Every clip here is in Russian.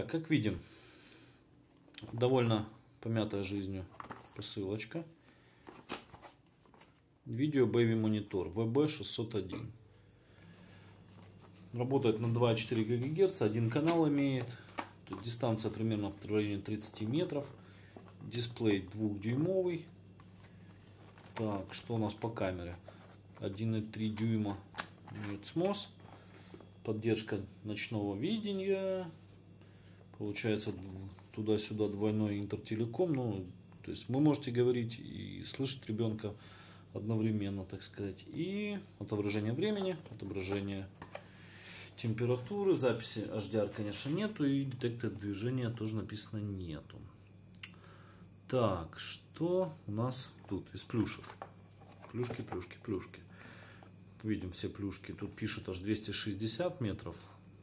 Так, как видим, довольно помятая жизнью посылочка. Видео Baby Monitor VB601. Работает на 2,4 ГГц, один канал имеет. Тут дистанция примерно в районе 30 метров. Дисплей 2-дюймовый. Так, что у нас по камере? 1,3 дюйма CMOS. Поддержка ночного видения. Получается туда-сюда двойной интертелеком. Ну, то есть вы можете говорить и слышать ребенка одновременно, так сказать. И отображение времени, отображение температуры, записи HDR, конечно, нету. И детектор движения тоже написано нету. Так, что у нас тут из плюшек? Плюшки, плюшки, плюшки. Видим все плюшки. Тут пишут аж 260 метров.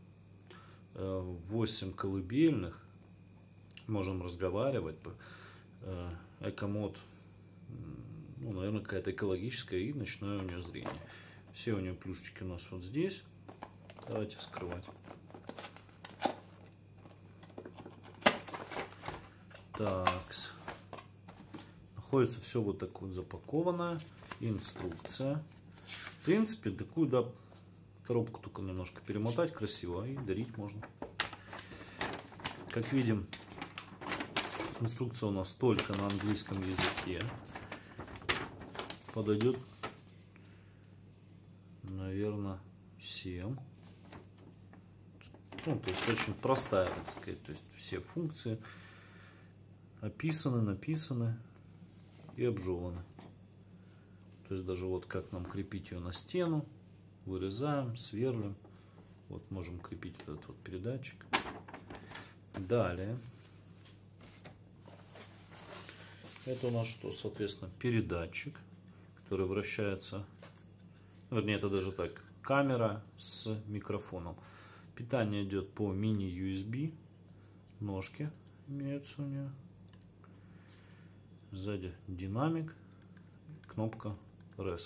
8 колыбельных. Можем разговаривать. Эко-мод. Ну, наверное, какая-то экологическая, и ночное у нее зрение. Все у нее плюшечки у нас вот здесь. Давайте вскрывать. Так. Находится все вот так вот запакованное. Инструкция. В принципе, такую, да, коробку только немножко перемотать красиво и дарить можно. Как видим, инструкция у нас только на английском языке. Подойдет, наверное, всем. Ну, то есть очень простая, так сказать. То есть все функции описаны, написаны и обжеваны. То есть даже вот как нам крепить ее на стену. Вырезаем, сверлим. Вот можем крепить вот этот вот передатчик. Далее. Это у нас что? Соответственно, передатчик, который вращается. Вернее, это даже так. Камера с микрофоном. Питание идет по мини-USB. Ножки имеются у нее. Сзади динамик. Кнопка Reset.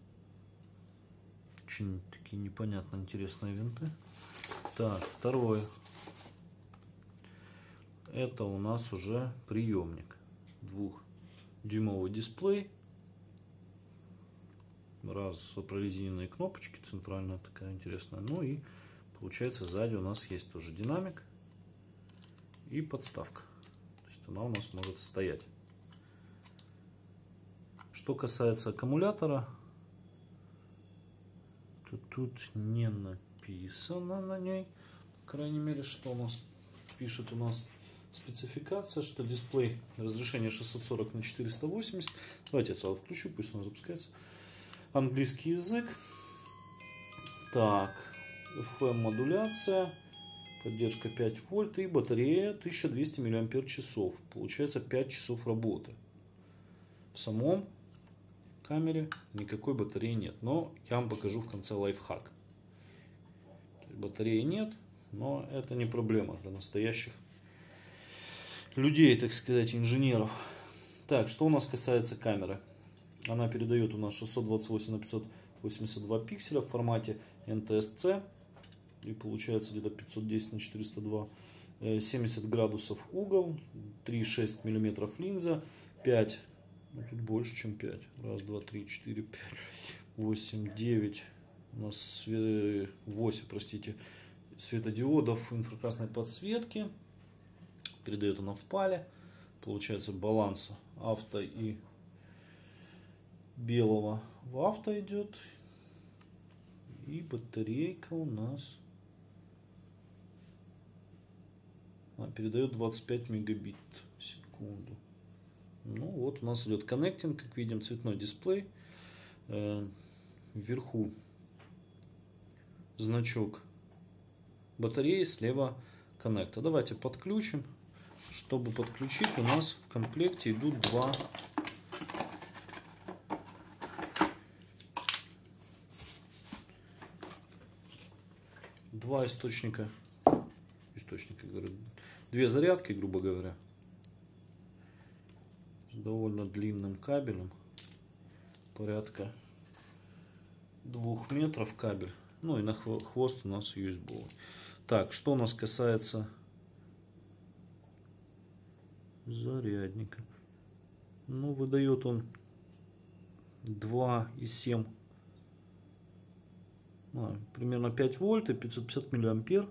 Очень такие непонятно интересные винты. Так, второе. Это у нас уже приемник. 2-дюймовый дисплей. Раз прорезиненные кнопочки, центральная такая интересная. Ну и получается сзади у нас есть тоже динамик и подставка. То есть она у нас может стоять. Что касается аккумулятора, то тут не написано на ней, по крайней мере, что у нас пишет у нас спецификация, что дисплей разрешение 640 на 480. Давайте я сразу включу, пусть он запускается. Английский язык. Так, FM модуляция, поддержка 5 вольт и батарея 1200 мАч. Получается 5 часов работы. В самом камере никакой батареи нет, но я вам покажу в конце лайфхак. Батареи нет, но это не проблема для настоящих людей, так сказать, инженеров. Так, что у нас касается камеры. Она передает у нас 628 на 582 пикселя в формате NTSC. И получается где-то 510 на 402. 70 градусов угол. 3,6 мм линза. 5. Ну, тут больше, чем 5. Раз, два, три, 4, 5, 8, 9. У нас 8, простите, светодиодов инфракрасной подсветки. Передает она в пале. Получается баланс авто и белого в авто идет. И батарейка у нас передает 25 мегабит в секунду. Ну вот у нас идет коннектинг, как видим, цветной дисплей. Вверху значок батареи, слева коннектор. Давайте подключим. Чтобы подключить, у нас в комплекте идут два источника, говорю, две зарядки, грубо говоря, с довольно длинным кабелем, порядка 2 метров кабель, ну и на хвост у нас USB. Так, что у нас касается зарядника. Ну, выдает он 2,7, примерно 5 вольт и 550 миллиампер.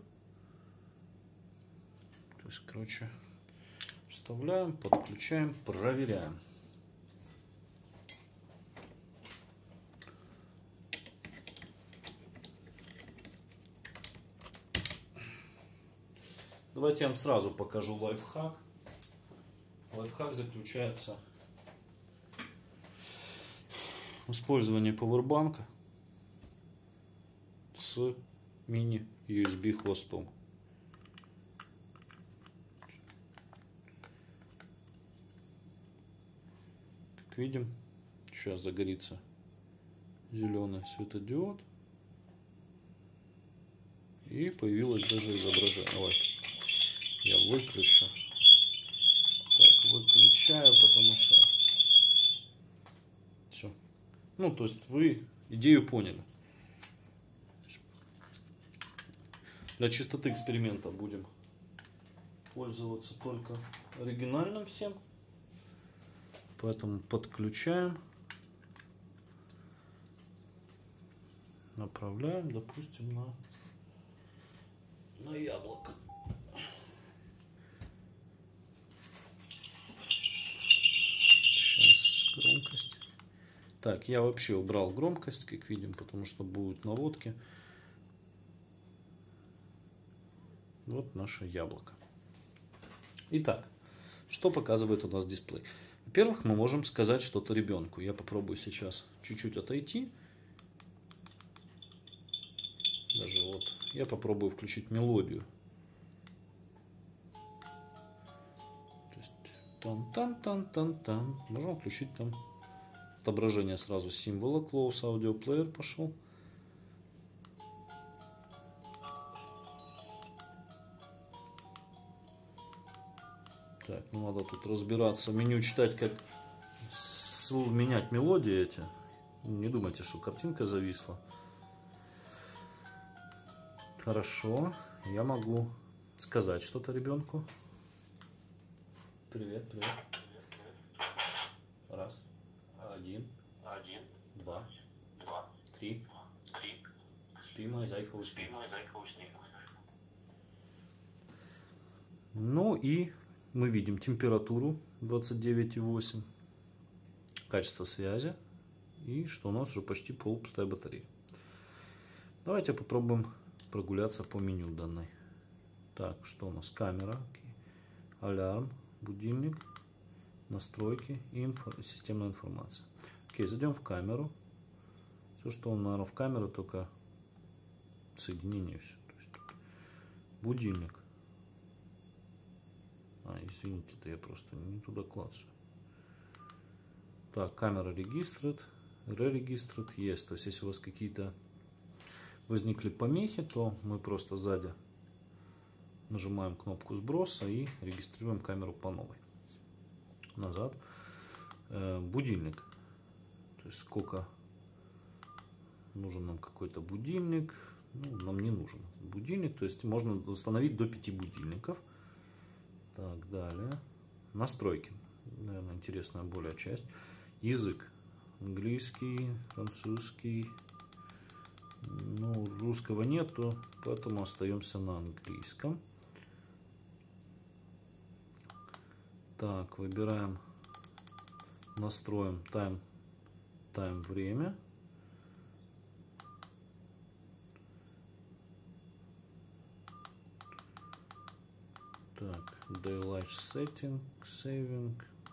То есть, короче, вставляем, подключаем, проверяем. Давайте я вам сразу покажу лайфхак. Лайфхак заключается в использовании пауэрбанка с мини-USB хвостом. Как видим, сейчас загорится зеленый светодиод. И появилось даже изображение. Давай, я выключу. Так, выключаю, потому что... Все. Ну, то есть вы идею поняли. Для чистоты эксперимента будем пользоваться только оригинальным всем. Поэтому подключаем. Направляем, допустим, на яблоко. Сейчас громкость. Так, я вообще убрал громкость, как видим, потому что будут наводки. Вот наше яблоко. Итак, что показывает у нас дисплей? Во-первых, мы можем сказать что-то ребенку. Я попробую сейчас чуть-чуть отойти. Даже вот я попробую включить мелодию. То есть там-там-там-там-там. Можем включить там отображение сразу символа. Close Audio Player пошел. Так, ну надо тут разбираться, меню читать, как менять мелодии эти. Не думайте, что картинка зависла. Хорошо, я могу сказать что-то ребенку. Привет, привет. Раз, один, два, три. Спи, моя зайка, усни. Ну и мы видим температуру 29,8, качество связи и что у нас уже почти полупустая батарея. Давайте попробуем прогуляться по меню данной. Так, что у нас? Камера, алярм, будильник, настройки и системная информация. Окей, зайдем в камеру. Все, что он, наверное, в камеру, только соединение все. То есть, будильник. Извините, это я просто не туда клацаю. Так, камера регистрирует, re-регистрирует есть. То есть, если у вас какие-то возникли помехи, то мы просто сзади нажимаем кнопку сброса и регистрируем камеру по новой. Назад. Будильник. То есть, сколько нужен нам какой-то будильник. Ну, нам не нужен будильник. То есть, можно установить до 5 будильников. Так, далее. Настройки. Наверное, интересная более часть. Язык. Английский, французский. Ну, русского нету, поэтому остаемся на английском. Так, выбираем, настроим тайм время. Так, daylight saving.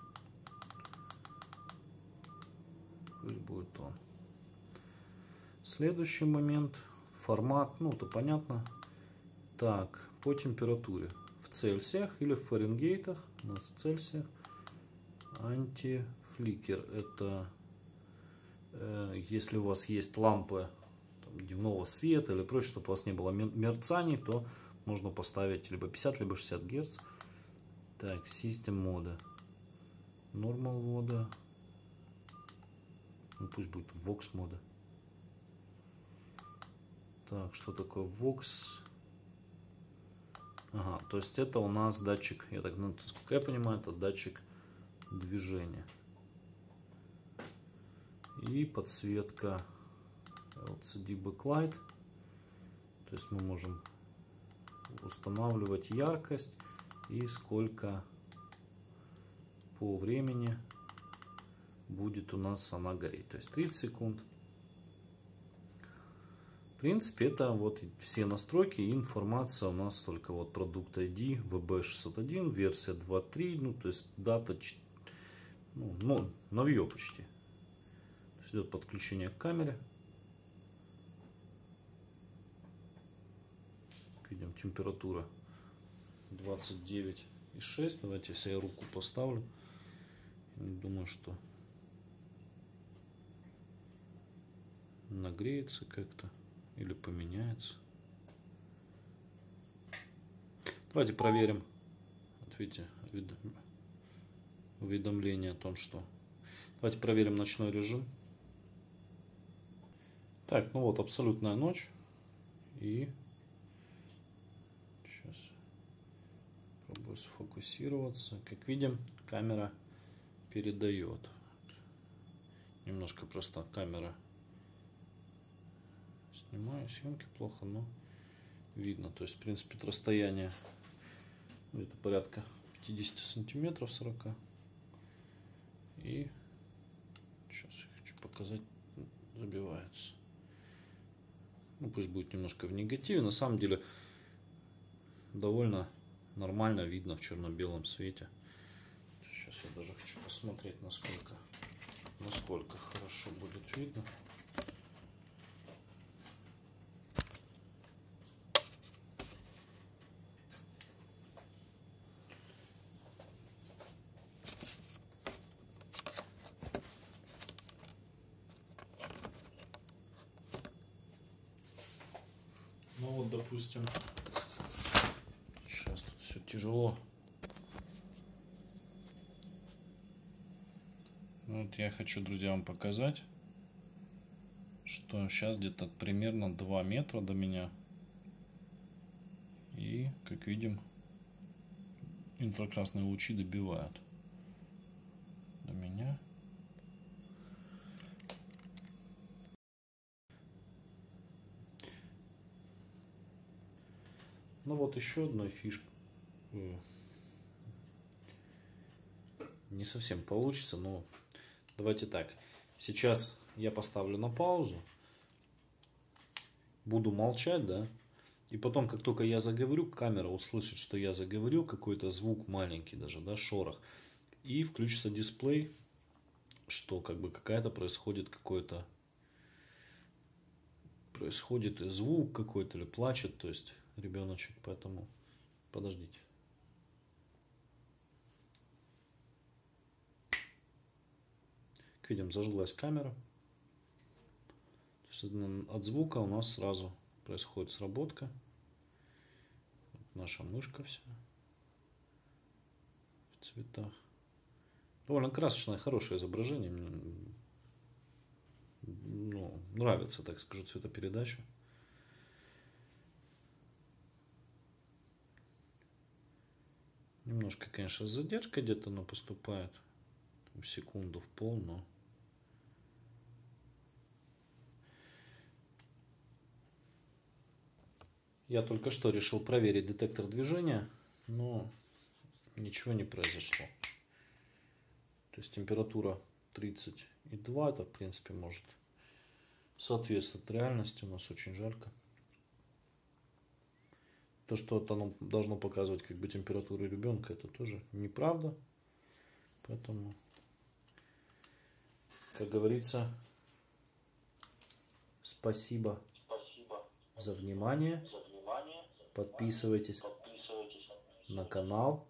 Пусть будет он. Следующий момент. Формат, ну это понятно. Так, по температуре. В Цельсиях или в Фаренгейтах. У нас в Цельсиях. Антифликер. Это если у вас есть лампы там, дневного света или прочее, чтобы у вас не было мерцаний, то можно поставить либо 50, либо 60 Гц. Так, System мода. Normal мода. Ну, пусть будет Vox мода. Так, что такое Vox? Ага, то есть это у нас датчик, я так, насколько я понимаю, это датчик движения. И подсветка LCD Backlight. То есть мы можем устанавливать яркость и сколько по времени будет у нас она гореть. То есть 30 секунд. В принципе, это вот все настройки и информация у нас только вот продукт ID VB601, версия 2.3, ну то есть дата, ну, новье почти. То есть идет подключение к камере. Видим, температура 29,6. Давайте, если я руку поставлю, думаю, что нагреется как-то или поменяется. Давайте проверим. Вот видите, уведомление о том, что... Давайте проверим ночной режим. Так, ну вот, абсолютная ночь. И сейчас пробую сфокусироваться. Как видим, камера передает. Немножко просто камера... Снимаю, съемки плохо, но видно. То есть, в принципе, расстояние где-то порядка 50 сантиметров, 40. И сейчас я хочу показать, забивается. Ну, пусть будет немножко в негативе. На самом деле, довольно нормально видно в черно-белом свете. Сейчас я даже хочу посмотреть, насколько хорошо будет видно. Ну вот, допустим, сейчас тут все тяжело. Вот я хочу, друзья, вам показать, что сейчас где-то примерно 2 метра до меня. И, как видим, инфракрасные лучи добивают до меня. Ну вот еще одна фишка. Не совсем получится, но давайте так. Сейчас я поставлю на паузу. Буду молчать, да? И потом, как только я заговорю, камера услышит, что я заговорил, какой-то звук маленький даже, да, шорох. И включится дисплей, что как бы какая-то происходит звук какой-то или плачет, то есть ребеночек, поэтому подождите. Как видим, зажглась камера. То есть от звука у нас сразу происходит сработка. Вот наша мышка вся в цветах. Довольно красочное, хорошее изображение. Мне, ну, нравится, так скажу, цветопередача. Немножко, конечно, с задержкой где-то оно поступает. Там, секунду в пол, но... Я только что решил проверить детектор движения, но ничего не произошло. То есть температура 30,2, это в принципе может соответствовать реальности, у нас очень жарко. То, что оно должно показывать как бы температуру ребенка, это тоже неправда. Поэтому, как говорится, спасибо за внимание. Подписывайтесь на канал.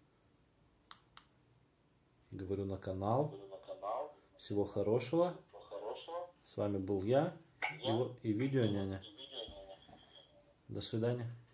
Говорю, на канал. Всего хорошего. С вами был я и видео няня. До свидания.